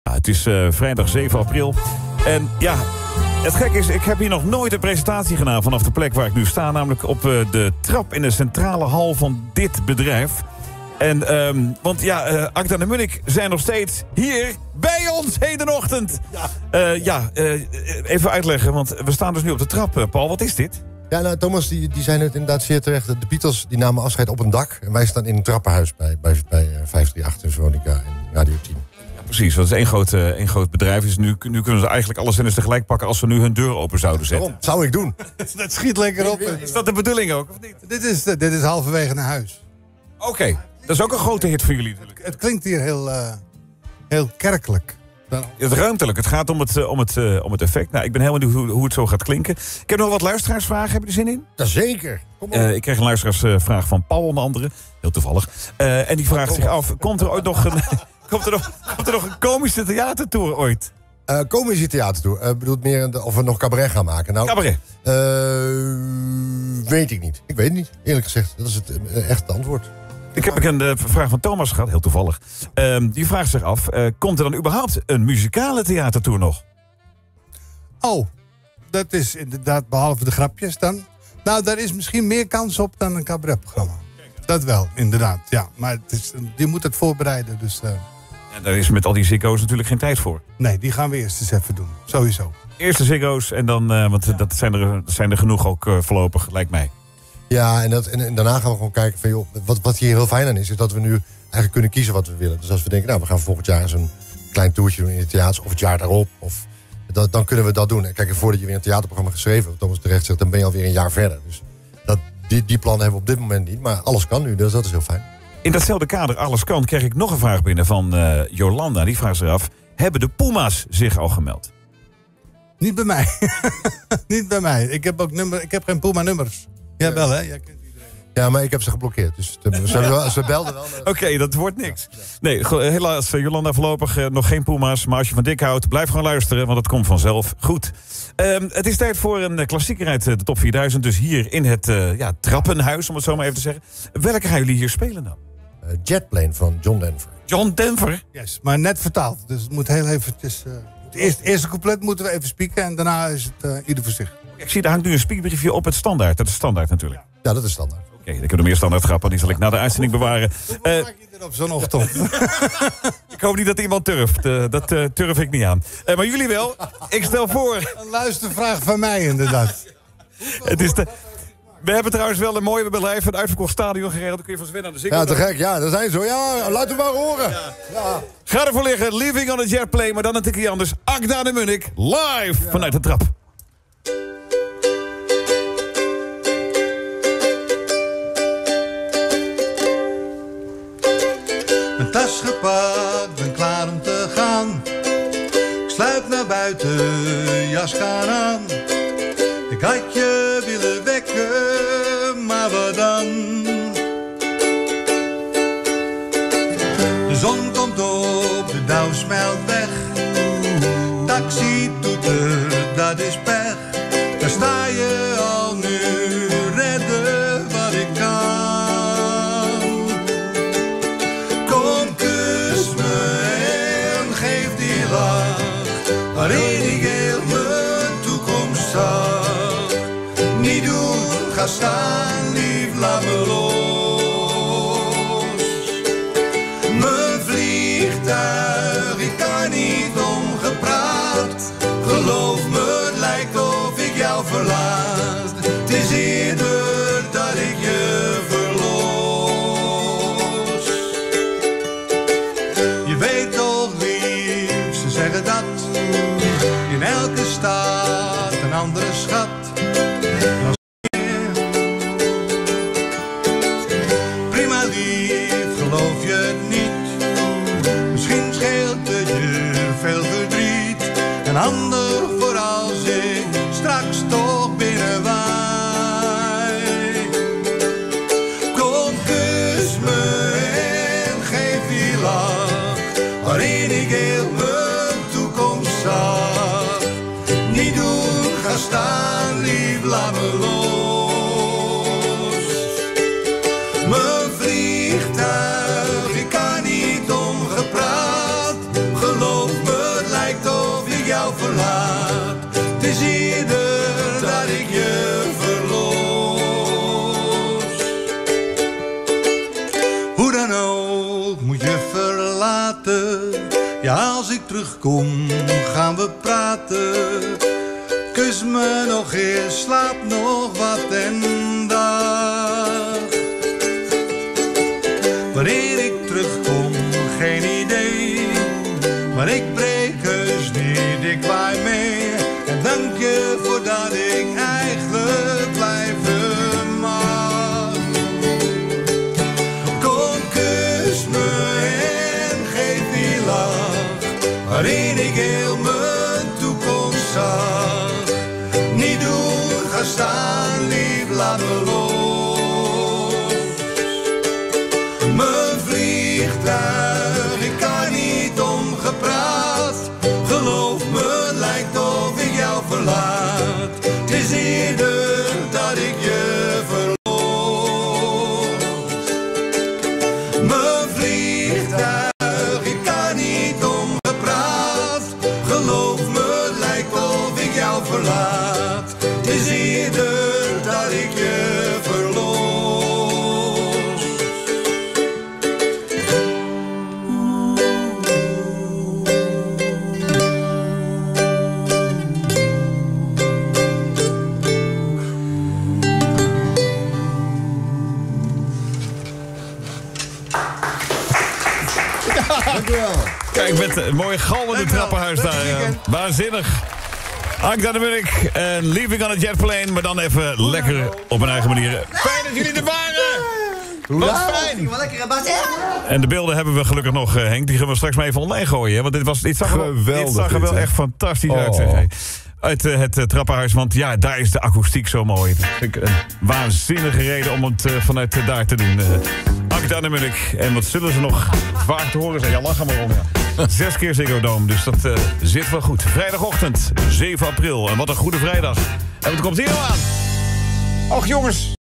Ja, het is vrijdag 7 april. En ja, het gekke is, ik heb hier nog nooit een presentatie gedaan vanaf de plek waar ik nu sta. Namelijk op de trap in de centrale hal van dit bedrijf. En, want ja, Agda en Munnik zijn nog steeds hier bij ons hedenochtend. Even uitleggen, want we staan dus nu op de trap. Paul, wat is dit? Ja, nou, Thomas, die zijn het inderdaad zeer terecht. De Beatles die namen afscheid op een dak. En wij staan in een trappenhuis bij 538 in Veronica en Radio 10. Ja, precies, dat is één groot bedrijf. Dus nu kunnen ze eigenlijk alle zenders tegelijk pakken als we nu hun deur open zouden zetten. Waarom? Zou ik doen. Dat schiet lekker op. Is dat de bedoeling ook, of niet? Dit is halverwege naar huis. Oké, dat is ook een grote hit voor jullie natuurlijk. Het klinkt hier heel kerkelijk. Het ruimtelijk, het gaat om het effect. Nou, ik ben helemaal benieuwd hoe het zo gaat klinken. Ik heb nog wat luisteraarsvragen, heb je er zin in? Jazeker. Kom op. Ik kreeg een luisteraarsvraag van Paul onder andere, heel toevallig. En die vraagt zich af, komt er ooit nog een... Komt er nog een komische theatertour ooit? Komische theatertour. Bedoelt meer of we nog cabaret gaan maken? Nou, Cabaret? Weet ik niet. Ik weet het niet, eerlijk gezegd. Dat is het echte antwoord. Ik heb een vraag van Thomas gehad, heel toevallig. Die vraagt zich af, komt er dan überhaupt een muzikale theatertour nog? Oh, dat is inderdaad, behalve de grapjes dan. Nou, daar is misschien meer kans op dan een cabaretprogramma. Dat wel, inderdaad. Ja, maar je moet het voorbereiden, dus... En daar is met al die ziggo's natuurlijk geen tijd voor. Nee, die gaan we eerst eens even doen. Sowieso. Eerst de ziggo's en dan, want dat zijn er genoeg ook voorlopig, lijkt mij. Ja, en daarna gaan we gewoon kijken van, joh, wat hier heel fijn aan is dat we nu eigenlijk kunnen kiezen wat we willen. Dus als we denken, nou, we gaan volgend jaar eens een klein toertje doen in het theater, of het jaar daarop, dan kunnen we dat doen. En kijk, voordat je weer een theaterprogramma geschreven hebt, Thomas terecht zegt, dan ben je alweer een jaar verder. Dus die plannen hebben we op dit moment niet, maar alles kan nu, dus dat is heel fijn. In datzelfde kader, alles kan, kreeg ik nog een vraag binnen van Jolanda. Die vraagt zich af, hebben de Puma's zich al gemeld? Niet bij mij. Niet bij mij. Ik heb geen Puma-nummers. Jij wel, hè? Jij kent iedereen. Ja, maar ik heb ze geblokkeerd. Dus ze belden wel. Oké, dat wordt niks. Nee, helaas, Jolanda, voorlopig nog geen Puma's. Maar als je van dik houdt, blijf gewoon luisteren, want het komt vanzelf goed. Het is tijd voor een klassieker uit de top 4000. Dus hier in het trappenhuis, om het zo maar even te zeggen. Welke gaan jullie hier spelen dan? Jetplane van John Denver. John Denver? Yes, maar net vertaald. Dus het moet heel eventjes... het eerste couplet moeten we even spieken en daarna is het ieder voor zich. Ik zie, daar hangt nu een spiekbriefje op het standaard. Dat is standaard natuurlijk. Ja, dat is standaard. Oké, ik heb nog meer standaard grappen. Die zal ik na de uitzending bewaren. Hoe maak je er op zo'n ochtend? Ik hoop niet dat iemand durft. Dat durf ik niet aan. Maar jullie wel. Ik stel voor... Een luistervraag van mij, inderdaad. We hebben trouwens wel een mooie bedrijf, een uitverkocht stadion geregeld. Dan kun je van Sven aan de Ziggo. Ja, te gek. Ja, dat zijn zo. Ja, laat het maar horen. Ja. Ga ervoor liggen. Living on a Jetplane. Maar dan een tikje anders. Agda en Munnik. Live vanuit de trap. Mijn tas gepakt, ben klaar om te gaan. Ik sluip naar buiten, jas gaan aan. Ik had je willen wekken, maar wat dan? De zon komt op, de dauw smelt weg. Taxi toeter, dat is pech. Daar sta je al nu, redden wat ik kan. Kom, kus me en geef die lach, waarin ik heel mijn toekomst zag. Niet doen, ga staan, lief, laat me los. Mijn vliegtuig, ik kan niet omgepraat. Geloof me, het lijkt of ik jou verlaat. Het is eerder dat ik je verlos. Je weet toch, lief, ze zeggen dat in elke stad een andere schat. Prima lief, geloof je het niet? Misschien scheelt het je veel verdriet. Een ander voor als ik straks toch binnenwaai. Kom, kus me en geef die lach, waarin ik heel mijn toekomst zag. Niet doen, ga staan, lief, laat me los. Mijn vliegtuig, ik kan niet omgepraat. Geloof me, jou verlaat. Het is eerder dat ik je verloos. Hoe dan ook moet je verlaten. Ja, als ik terugkom gaan we praten. Kus me nog eens, slaap nog wat en dag. Wanneer ik terugkom, geen idee. Maar ik breek heus niet, ik waai mee. En dank je voordat ik eigenlijk blijven mag. Kom, kus me en geef die lach waarin ik heel mijn toekomst zag. Niet doen, ga staan, lief, laat me los. Mijn vliegtuig, ik kan niet om gepraat. Geloof me, het lijkt of ik jou verlaat. Het is eerder dat ik je verloor. Mijn vliegtuig, ik kan niet om gepraat. Geloof me, het lijkt of ik jou verlaat. Het is eerder dat ik je verloor. Kijk, met een mooie galmende trappenhuis daar. Waanzinnig. Akda de Munnik en Leaving on a Jet Plane. Maar dan even lekker op een eigen manier. Fijn dat jullie er waren! Wat fijn! Wat lekker, Bas. En de beelden hebben we gelukkig nog, Henk. Die gaan we straks maar even online gooien. Hè? Want dit zag er wel echt fantastisch uit. Zeg, hey. Uit het trappenhuis, want ja, daar is de akoestiek zo mooi. Dat vind ik een waanzinnige reden om het vanuit daar te doen. Akda de Munnik. En wat zullen ze nog vaak te horen zijn? Ja, lach er maar om. Ja. 6 keer Ziggo Dome, dus dat zit wel goed. Vrijdagochtend, 7 april. En wat een goede vrijdag. En wat komt hier nou aan? Och jongens.